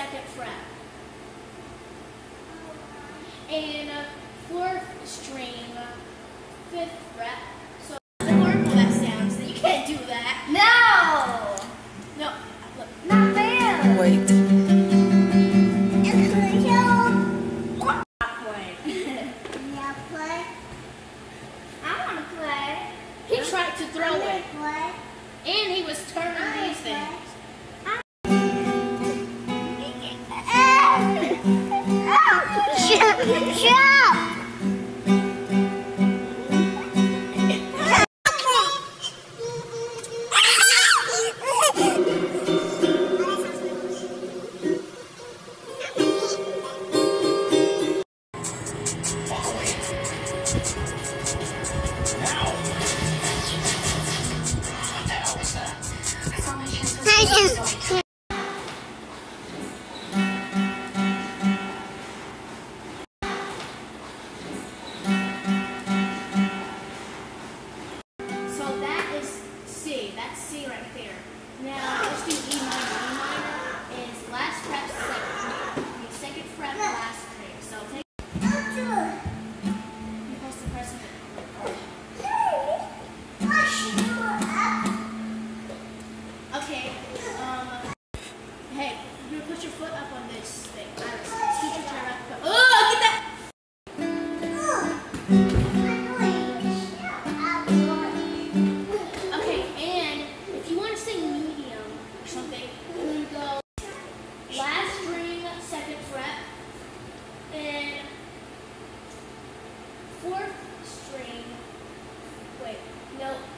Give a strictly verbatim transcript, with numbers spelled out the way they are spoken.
second fret. And uh, fourth string, fifth fret. So it's horrible that sounds. So you can't do that. No! No. Look. Not fair! Wait. Not playing. Yeah, play. I want to play. He tried to throw I it. play. And he was turning I these things. Shut, shut! So that is C. That's C right there. Now let's do E minor. E minor is last fret, second, the second fret, last string. So take. You're supposed to press it. Okay. Um. Hey, you're gonna put your foot up on this thing. Iris, scoot your chair up. Oh, get that. Okay, and if you want to sing medium or something, you go last string, second fret, and fourth string. Wait, no.